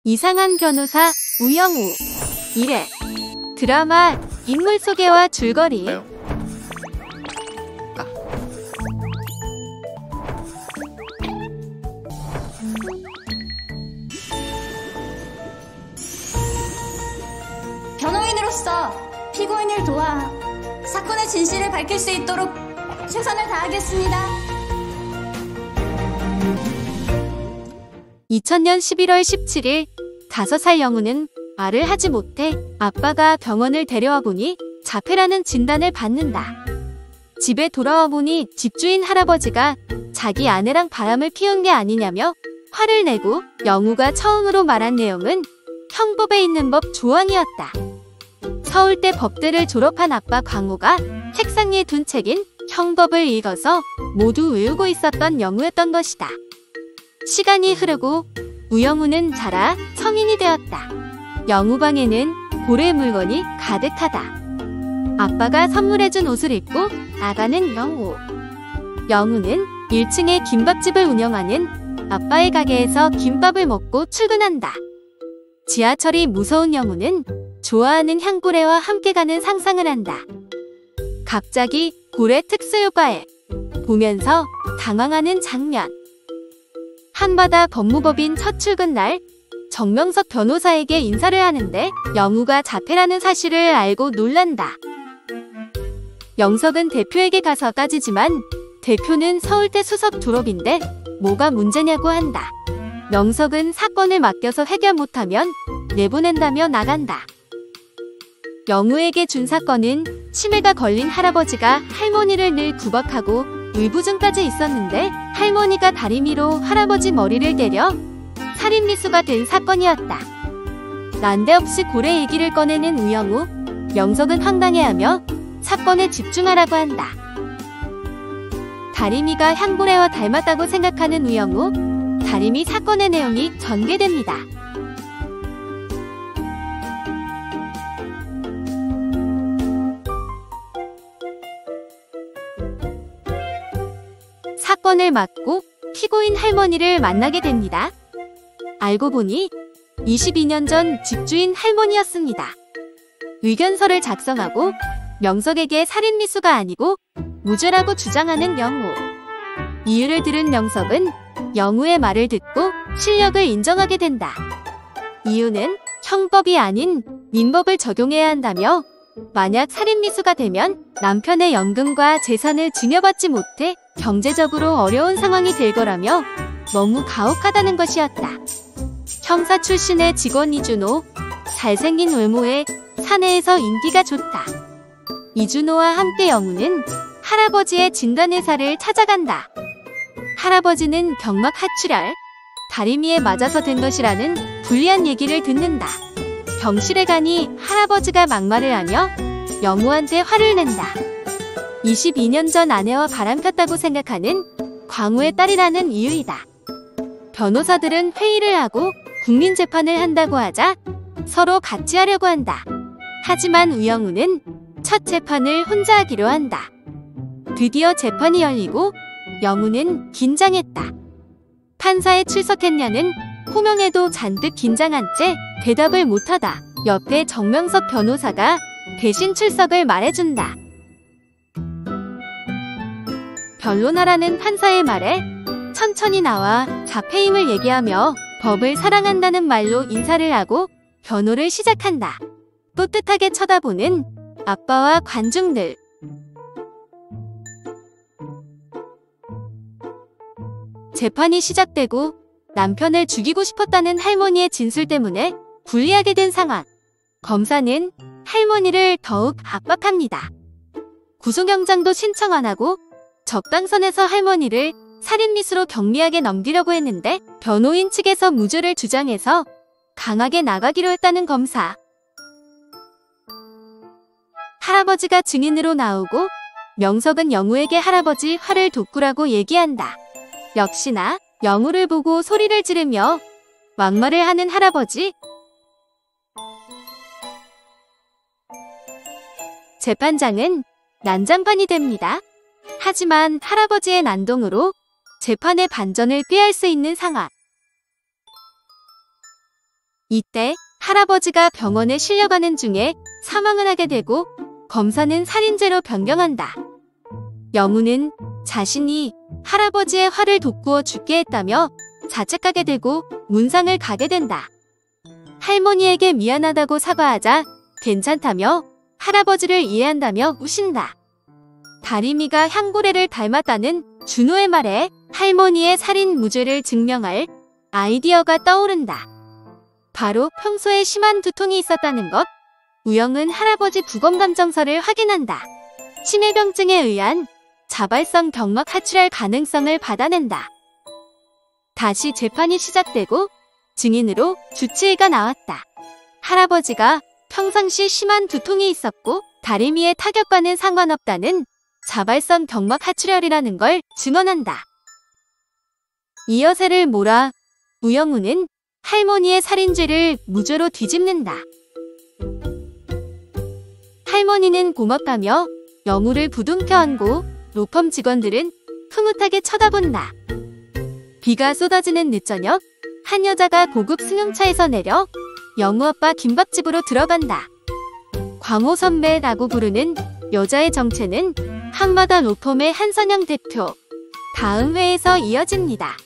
이상한 변호사 우영우 1회 드라마 인물 소개와 줄거리. 변호인으로서 피고인을 도와 사건의 진실을 밝힐 수 있도록 최선을 다하겠습니다. 2000년 11월 17일 5살 영우는 말을 하지 못해 아빠가 병원을 데려와 보니 자폐라는 진단을 받는다. 집에 돌아와 보니 집주인 할아버지가 자기 아내랑 바람을 피운 게 아니냐며 화를 내고 영우가 처음으로 말한 내용은 형법에 있는 법 조항이었다. 서울대 법대를 졸업한 아빠 광호가 책상 위에 둔 책인 형법을 읽어서 모두 외우고 있었던 영우였던 것이다. 시간이 흐르고 우영우는 자라 성인이 되었다. 영우 방에는 고래 물건이 가득하다. 아빠가 선물해준 옷을 입고 나가는 영우. 영우는 1층에 김밥집을 운영하는 아빠의 가게에서 김밥을 먹고 출근한다. 지하철이 무서운 영우는 좋아하는 향고래와 함께 가는 상상을 한다. 갑자기 고래 특수효과에 보면서 당황하는 장면. 한바다 법무법인 첫 출근 날 정명석 변호사에게 인사를 하는데 영우가 자폐라는 사실을 알고 놀란다. 영석은 대표에게 가서 따지지만 대표는 서울대 수석 졸업인데 뭐가 문제냐고 한다. 영석은 사건을 맡겨서 해결 못하면 내보낸다며 나간다. 영우에게 준 사건은 치매가 걸린 할아버지가 할머니를 늘 구박하고 울부짖까지 있었는데 할머니가 다리미로 할아버지 머리를 때려 살인미수가 된 사건이었다. 난데없이 고래 얘기를 꺼내는 우영우. 영석은 황당해하며 사건에 집중하라고 한다. 다리미가 향고래와 닮았다고 생각하는 우영우. 다리미 사건의 내용이 전개됩니다. 사건을 맡고 피고인 할머니를 만나게 됩니다. 알고 보니 22년 전 집주인 할머니였습니다. 의견서를 작성하고 명석에게 살인미수가 아니고 무죄라고 주장하는 영우. 이유를 들은 명석은 영우의 말을 듣고 실력을 인정하게 된다. 이유는 형법이 아닌 민법을 적용해야 한다며 만약 살인미수가 되면 남편의 연금과 재산을 증여받지 못해 경제적으로 어려운 상황이 될 거라며 너무 가혹하다는 것이었다. 형사 출신의 직원 이준호. 잘생긴 외모에 사내에서 인기가 좋다. 이준호와 함께 영우는 할아버지의 진단의사를 찾아간다. 할아버지는 경막 하출혈, 다리미에 맞아서 된 것이라는 불리한 얘기를 듣는다. 병실에 가니 할아버지가 막말을 하며 영우한테 화를 낸다. 22년 전 아내와 바람 폈다고 생각하는 광우의 딸이라는 이유이다. 변호사들은 회의를 하고 국민재판을 한다고 하자 서로 같이 하려고 한다. 하지만 우영우는 첫 재판을 혼자 하기로 한다. 드디어 재판이 열리고 영우는 긴장했다. 판사에 출석했냐는 호명에도 잔뜩 긴장한 채 대답을 못하다. 옆에 정명석 변호사가 대신 출석을 말해준다. 변론하라는 판사의 말에 천천히 나와 자폐임을 얘기하며 법을 사랑한다는 말로 인사를 하고 변호를 시작한다. 떳떳하게 쳐다보는 아빠와 관중들. 재판이 시작되고 남편을 죽이고 싶었다는 할머니의 진술 때문에 불리하게 된 상황. 검사는 할머니를 더욱 압박합니다. 구속영장도 신청 안 하고 적당선에서 할머니를 살인미수로 경미하게 넘기려고 했는데 변호인 측에서 무죄를 주장해서 강하게 나가기로 했다는 검사. 할아버지가 증인으로 나오고 명석은 영우에게 할아버지 화를 돋구라고 얘기한다. 역시나 영우를 보고 소리를 지르며 막말을 하는 할아버지. 재판장은 난장판이 됩니다. 하지만 할아버지의 난동으로 재판의 반전을 꾀할 수 있는 상황. 이때 할아버지가 병원에 실려가는 중에 사망을 하게 되고 검사는 살인죄로 변경한다. 영우는 자신이 할아버지의 화를 돋구어 죽게 했다며 자책하게 되고 문상을 가게 된다. 할머니에게 미안하다고 사과하자 괜찮다며 할아버지를 이해한다며 우신다. 다리미가 향고래를 닮았다는 준호의 말에 할머니의 살인 무죄를 증명할 아이디어가 떠오른다. 바로 평소에 심한 두통이 있었다는 것. 우영은 할아버지 부검감정서를 확인한다. 치매병증에 의한 자발성 경막 하출혈 가능성을 받아낸다. 다시 재판이 시작되고 증인으로 주치의가 나왔다. 할아버지가 평상시 심한 두통이 있었고 다리미의 타격과는 상관없다는 자발성 경막 하출혈이라는 걸 증언한다. 이여세를 몰아 우영우는 할머니의 살인죄를 무죄로 뒤집는다. 할머니는 고맙다며 영우를 부둥켜 안고 로펌 직원들은 흐뭇하게 쳐다본다. 비가 쏟아지는 늦저녁, 한 여자가 고급 승용차에서 내려 영우 아빠 김밥집으로 들어간다. 광호 선배라고 부르는 여자의 정체는 한마다 로펌의 한선영 대표. 다음 회에서 이어집니다.